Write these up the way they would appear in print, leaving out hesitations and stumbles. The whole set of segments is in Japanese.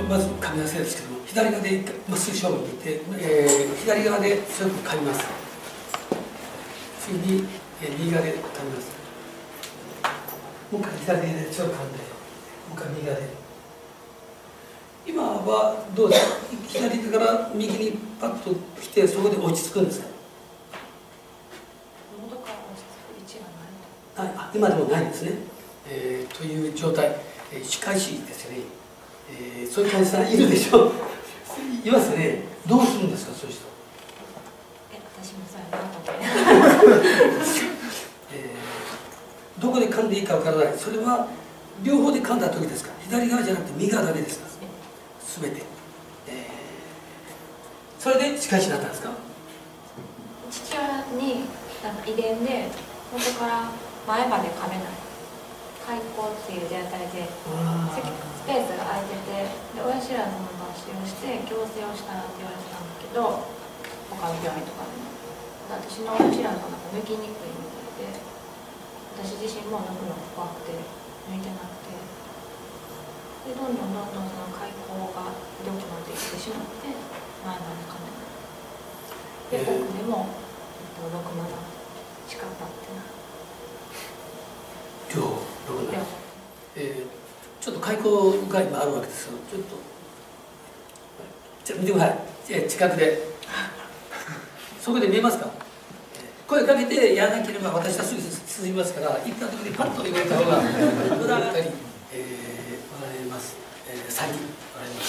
まず噛み合わせですけども、左側でまっすぐ正面にいて、左側で強く噛みます。次に、右側で噛みます。もう一回左で強く噛んで、もう一回右側で。今はどうですか？左手から右にパッと来て、そこで落ち着くんですか？ 喉から落ち着く位置がないと。 今でもないんですね。という状態、歯科医師ですよね。そういう患者さんいるでしょう。いますよね。どうするんですか、そういう人。 私もそうやなと思って。 どこで噛んでいいかわからない。それは両方で噛んだ時ですか？左側じゃなくて右側だけですか？すべて。それで歯科医師になったんですか？ 父親に遺伝で元から前まで噛めない。開口っていう状態でスペースが空いてて、で親知らずの抜歯をして矯正をしたらって言われてたんだけど、他の病院とかでも私の親知らずの中抜きにくいみたいで、私自身も抜くのが怖くて抜いてなくて、でどんどんその開口がひどくなっていってしまって前まで噛めないで、奥でも6まだ近かったってなちょっと開口が今あるわけですよ。ちょっとじゃ見てください。近くでそこで見えますか？声かけてやらなければ私はすぐ進みますから、行った時にパッと言われた方が無駄がったり、わかります。3人わかります。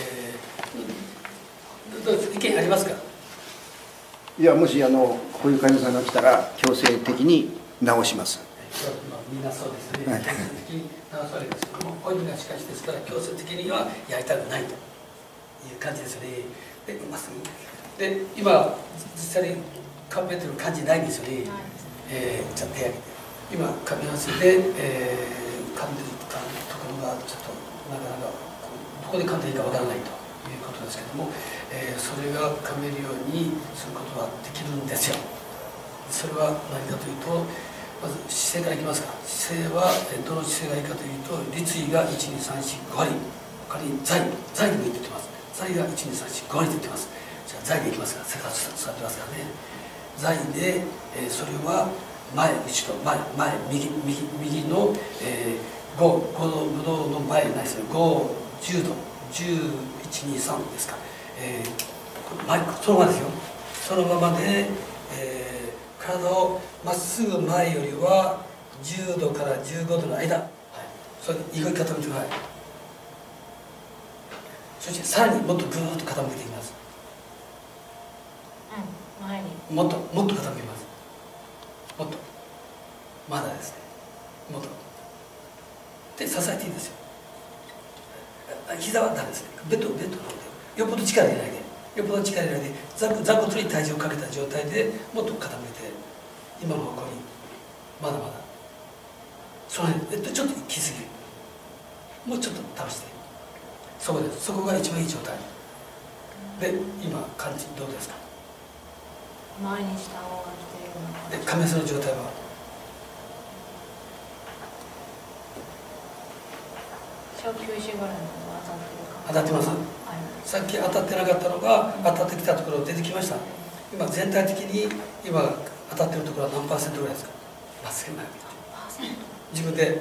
どうです？意見ありますか？ いや、もしこういう患者さんが来たら強制的に治します。 みんなそうですね。強制的に治されるんですけども、本人がしかしですから強制的にはやりたくないという感じですよね。で、まっすぐ。で、今実際に噛めてる感じないんですよね。じゃあ手挙げて。今噛み合わせで、噛んでるところがちょっとなかなかどこで噛んでいいかわからないということですけども、それが噛めるようにすることができるんですよ。それは何かというと、まず姿勢からいきますか。姿勢はどの姿勢がいいかというと、立位が12345割、他に座位でも言ってます。座位が12345割と言ってます。じゃあ座位でいきますから、せっかく座ってますからね。座位で、それは前後ろ前右の、5度の前ないですね。5、10度、11、2、3ですか。そのままですよ。そのままで、体をまっすぐ前よりは10度から15度の間、それで意外に傾けてください。そしてさらにもっとぐーっと傾けていきます。 前にもっと傾けます。もっとまだですね。もっとで支えていいですよ。膝はダメですね。ベッドの方でよっぽど力入れないで、よっぽど力入れないで、座骨に体重をかけた状態でもっと傾けて、今の方向にまだまだその辺ちょっと行き過ぎる。もうちょっと倒して、そこです。そこが一番いい状態で、今感じどうですか？ 前にした方が来てるような。 で、亀背の状態は小90ぐらいの当たってます。さっき当たってなかったのが当たってきたところ出てきました。今全体的に今当たってるところは何%ぐらいですか？まっすぐ前自分で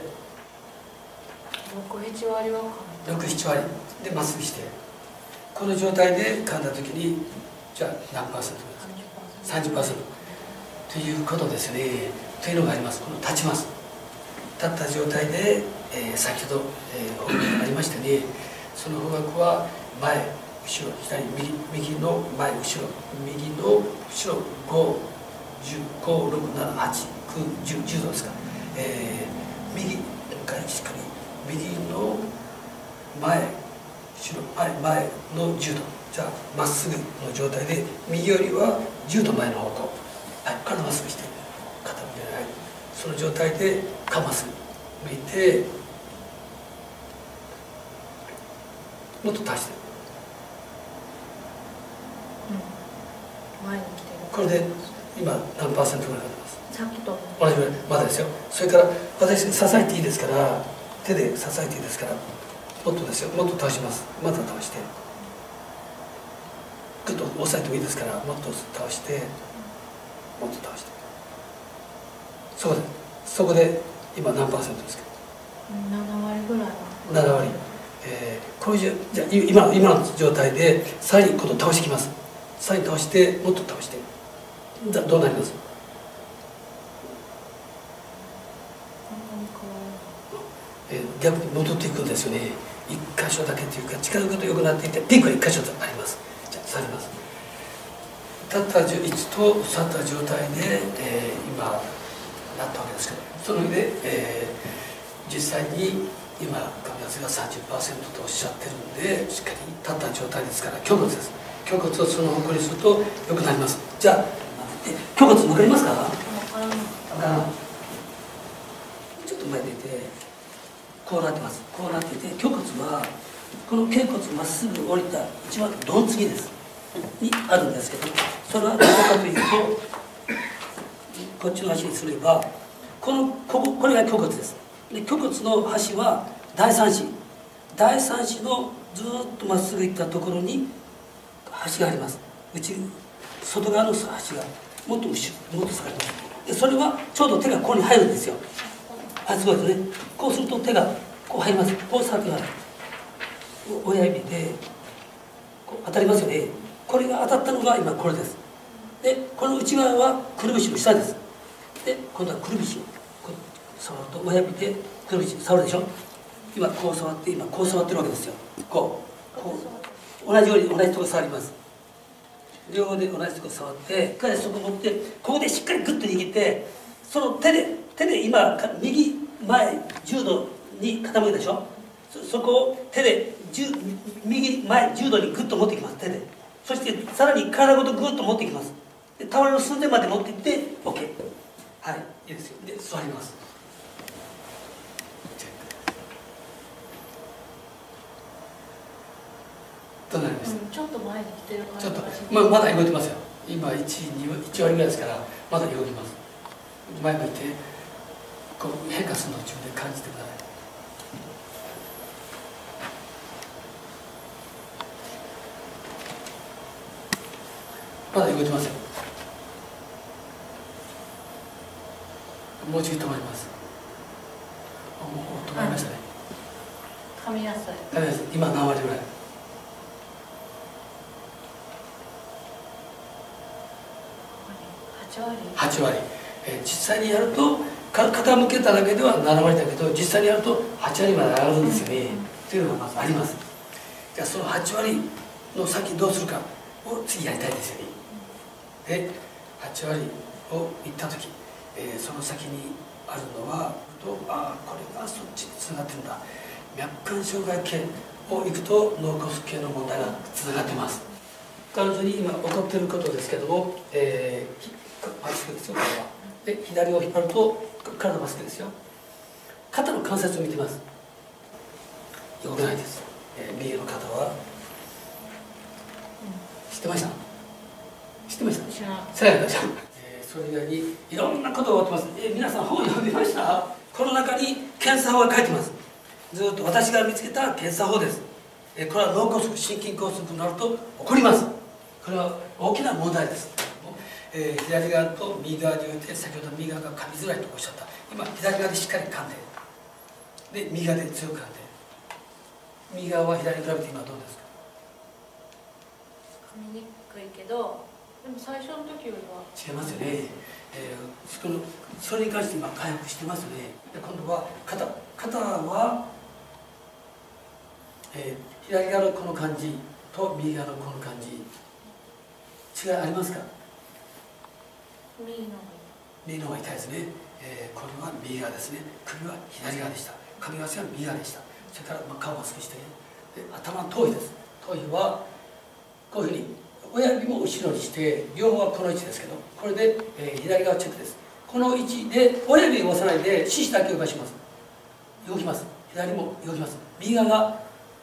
6、7割は 6、7割でまっすぐして、この状態で噛んだ時にじゃあ何%ですか？ 30% ということですね。というのがあります。この立ちます。立った状態で、先ほど、方角がありましたね。その方角は前後ろ左右の前後ろ右の後ろ5、10、5、6、7、8、9、10度ですか。右からしっかり右の前後ろ前の10度、じゃあまっすぐの状態で右よりは10度前の方向、体まっすぐして肩向けない、その状態でかます向いて、もっと足して、 前に来てる。 これで今何%ぐらいかます？ さっきと同じぐらいまだですよ。それから私支えていいですから、手で支えていいですから、 もっとですよ、もっと倒します。また倒して、ぐっと押さえてもいいですから、もっと倒して、もっと倒して、そこで今何パーセントですか。 7割ぐらいは。 7割。こういうじゃあ今の状態でさらに今度倒してきます。さらに倒して、もっと倒して、どうなります。逆に戻っていくんですよね。一箇所だけというか、近づくと良くなっていって、ピークが一箇所あります。じゃあ、下がります。立った位置と座った状態で、今なったわけですけど、その上で、実際に今神安が 30% とおっしゃってるんで、しっかり立った状態ですから、胸骨です。胸骨をその方向にすると良くなります。じゃあ、胸骨分かりますか。ちょっと前に出て、こうなってます。こうなっていて、胸骨はこの頸骨まっすぐ降りた一番どんつぎですにあるんですけど、それはどこかというと、こっちの足にすればこれが胸骨です。で、胸骨の端は第三子のずっとまっすぐ行ったところに端があります。外側の端がもっと下がります。で、それはちょうど手がここに入るんですよ。すごいですね。こうすると手がこう入ります。こう触ってください。親指でこう当たりますよね。これが当たったのが今これです。で、この内側はくるぶしの下です。で、今度はくるぶしをこう触ると、親指でくるぶし触るでしょ。今こう触って、今こう触ってるわけですよ。こう同じように同じところ触ります。両方で同じところ触って、彼そこ持って、ここでしっかりグッと握って、その手で今右前10度に傾けたでしょ。そこを手で右前10度にグッと持っていきます。手で。そしてさらに体ごとグッと持っていきます。で、倒れの寸前まで持っていって OK。 はい、いいですよ。で、座ります。どうなりました。 ちょっと前に来てる感じちょっと、まだ動いてますよ。今1割ぐらいですから、まだ動きます。前向いてこう変化するのを自分で感じてください。まだ動いてますよ。もう一度止まります。もう止まりましたね。 噛みやすい。 今何割ぐらい。8割。実際にやると傾けただけでは7割だけど、実際にやると8割まで上がるんですよね。というのがまずあります。じゃあその8割の先どうするかを次やりたいですよね。で、8割をいった時、その先にあるのはこれがそっちにつながってるんだ。脈管障害系をいくと脳梗塞系の問題がつながってます。彼女に今起こっていることですけども、まっすぐですよ、これは。で、左を引っ張ると体まっすぐですよ。肩の関節を見てます。よくないです。右の肩は知ってました？知ってました？知らないでしょ。それ以外にいろんなことが起こってます。皆さん本を読みました？この中に検査法が書いてます。ずっと私が見つけた検査法です。これは脳梗塞、心筋梗塞になると起こります。これは大きな問題です。左側と右側において、先ほど右側が噛みづらいとおっしゃった。今左側でしっかり噛んで、右側で強く噛んで、右側は左に比べて今どうですか？ 噛みにくいけど、でも最初の時よりは違いますよね。それに関して今回復してますよね。で、今度は肩は、左側のこの感じと右側のこの感じ、違いありますか？右の方が痛いですね。これは右側ですね。首は左側でした。髪型は右側でした。それから顔をまっすぐして、頭の頭皮です。頭皮はこういうふうに親指も後ろにして、両方はこの位置ですけど、これで、左側チェックです。この位置で親指を押さないで四肢だけ動かします。動きます。左も動きます。右側が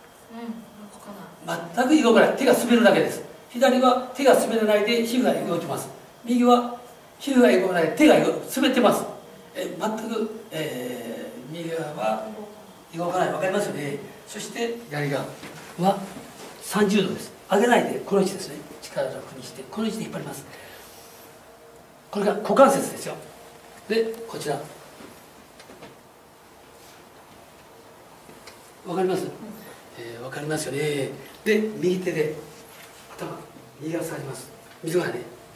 全く動かない。手が滑るだけです。左は手が滑らないで皮膚が動きます。右は皮膚が動かないで手が滑ってます。全く、右側は動かない。分かりますよね。 そして左側は30度です。上げないでこの位置ですね。力を楽にしてこの位置で引っ張ります。これが股関節ですよ。でこちらわかります？わかりますよね。で右手で頭右側下がります。水がね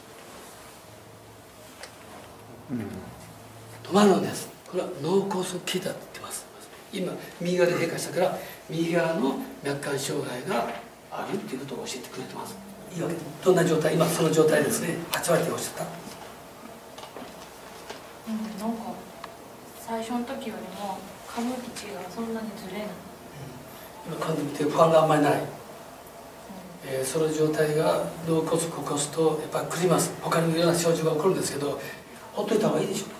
止まるんです。これは脳梗塞期だって言ってます。今右側で変化したから右側の脈管障害があるっていうことを教えてくれてます。いいわけでどんな状態？今その状態ですね。8割っておっしゃった？ なんか最初の時よりも噛む位置がそんなにずれない。 今噛んでみて不安があんまりない。その状態が脳梗塞を起こすとやっぱりくります。他にもいろんな症状が起こるんですけど、ほっといた方がいいでしょうか。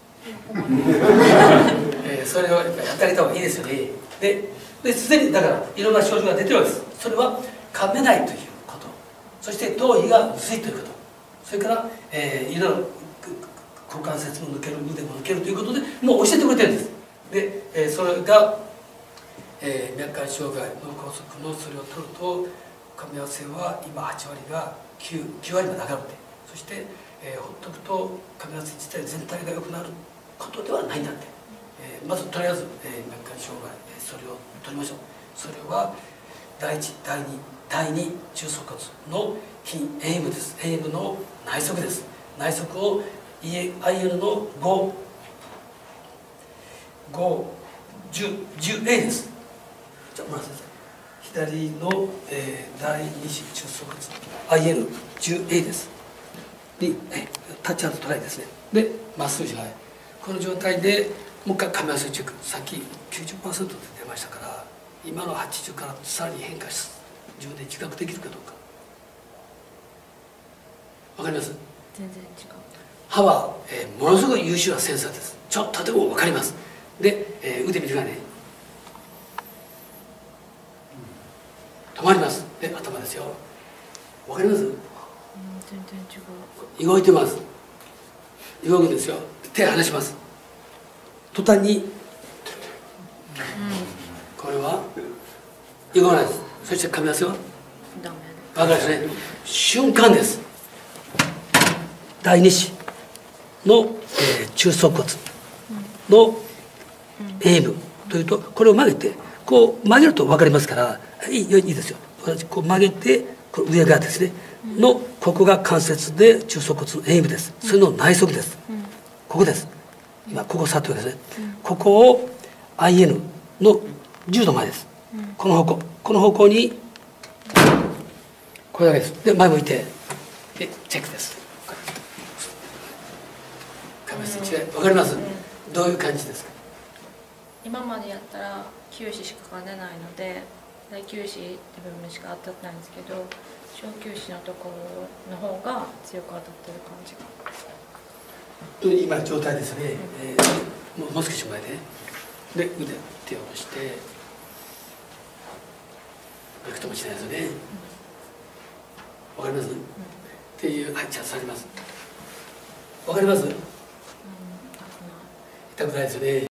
それをやっぱりやってあげた方がいいですよね。ですでにだからいろんな症状が出てるわけです。それは噛めないということ、そして頭皮が薄いということ、それからいろいろ股関節も抜ける、腕も抜けるということでもう教えてくれてるんです。で、それが、脈管障害、脳梗塞のそれを取ると噛み合わせは今8割が 9割まで上がるって、そして、ほっとくと噛み合わせ自体全体が良くなることではないんだって、まずとりあえず、脈管障害、それを取りましょう。それは第1、第2、第2中足骨の筋栄部です。栄部の内側です。内側を IL の5、10A です。じゃあ村瀬先生、左の、第2子中足骨 IL10A ですに、タッチアウトトライですね。でまっすぐじゃない、この状態でもう一回噛み合わせチェック。さっき 90% で出ましたから、今の80からさらに変化し自分で自覚できるかどうかわかります？ 全然違う。 歯は、ものすごく優秀なセンサーです。ちょっとでも分かります。で、腕見てくださいね。止まります。で頭ですよ。分かります？ 全然違う。 動いてます。動くんですよ。手離します。途端に、これは動かないです。そして噛み合わせはダメ。 分かりますね。瞬間です。第二子の、中足骨の A 部というと、これを曲げてこう曲げると分かりますから、いいですよ。こう曲げてこれ上側ですねの、ここが関節で中足骨の A 部です。それの内側です。ここです。今ここ触ってるわけですね。ここを IN の10度前です。この方向にこれだけです。で前向いてでチェックです。わかります？どういう感じですか？ 今までやったら臼歯しか出ないので大臼歯って部分しか当たってないんですけど、小臼歯のところの方が強く当たってる感じが。 今状態ですね。もう少し前で、で腕手を下ろしてびくともしないですよね。わかります？っていう、はい、じゃあ触ります。わかります？痛くないですよね。